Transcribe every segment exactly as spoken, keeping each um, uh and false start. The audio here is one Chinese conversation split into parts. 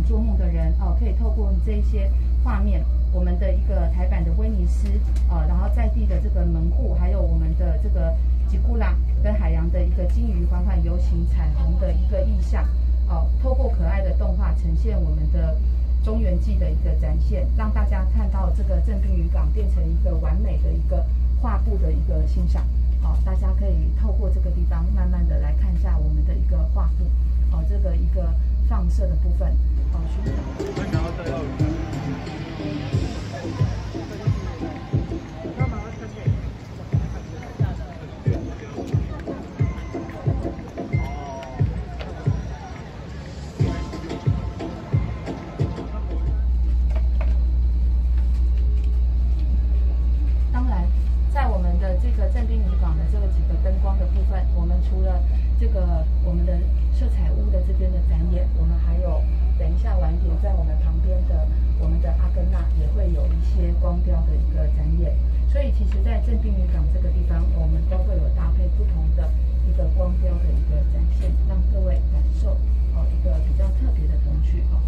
做梦的人哦，可以透过这一些画面，我们的一个台版的威尼斯啊、呃，然后在地的这个门户，还有我们的这个吉古拉跟海洋的一个金鱼缓缓游行彩虹的一个意象哦，透过可爱的动画呈现我们的中原记的一个展现，让大家看到这个正滨渔港变成一个完美的一个画布的一个欣赏。哦，大家可以透过这个地方慢慢的来看一下我们的一个画布，哦，这个一个放射的部分，哦，寻找。这个正滨渔港的这个几个灯光的部分，我们除了这个我们的色彩屋的这边的展演，我们还有等一下晚点在我们旁边的我们的阿根纳也会有一些光雕的一个展演。所以其实，在正滨渔港这个地方，我们都会有搭配不同的一个光雕的一个展现，让各位感受哦一个比较特别的童趣哦。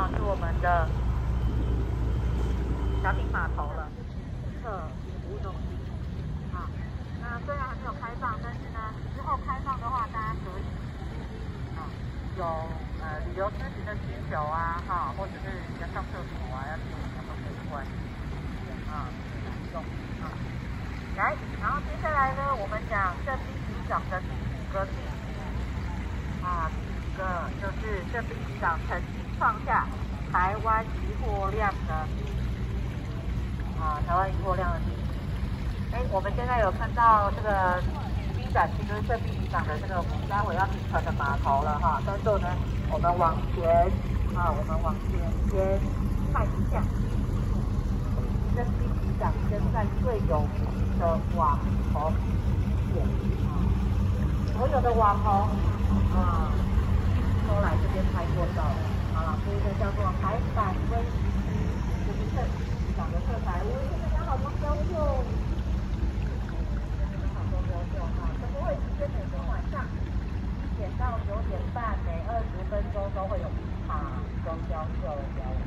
是我们的小艇码头了，客服务中心。啊，那虽然还没有开放，但是呢，之后开放的话，大家可以啊有呃旅游咨询的需求啊，哈，或者是要上厕所啊，要去什么都可以关啊，用啊。来，然后接下来呢，我们讲圣兵渔港的第五个例子啊，第五个就是圣兵渔港曾经创下台湾渔获量的啊，台湾渔获量的第一。哎，我们现在有看到这个第一展区就是圣兵渔港的这个待会要停船的码头了哈，但是呢，我们往前啊，我们往前先看一下圣兵渔港现在最有名的网红点啊，所有的网红啊都来这边拍过照啊，这个叫做海版威尼斯，就是圣兵渔港的色彩，我现在好多雕塑，好多雕塑哈，这个会时间每天晚上一点到九点半，每二十分钟都会有一场中雕塑的表演。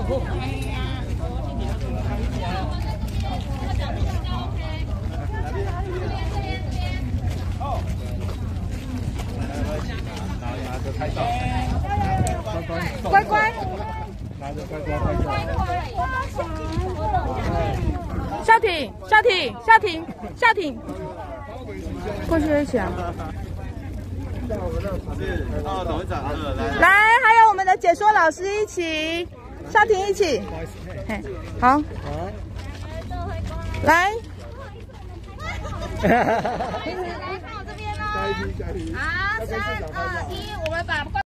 乖乖，笑婷，笑婷，笑婷，笑婷，过去一起啊！ 是，哦，董事长，来， 来，还有我们的解说老师一起，笑婷一起，嘿，好，来， 来看我这边喽！好，三二一，我们把。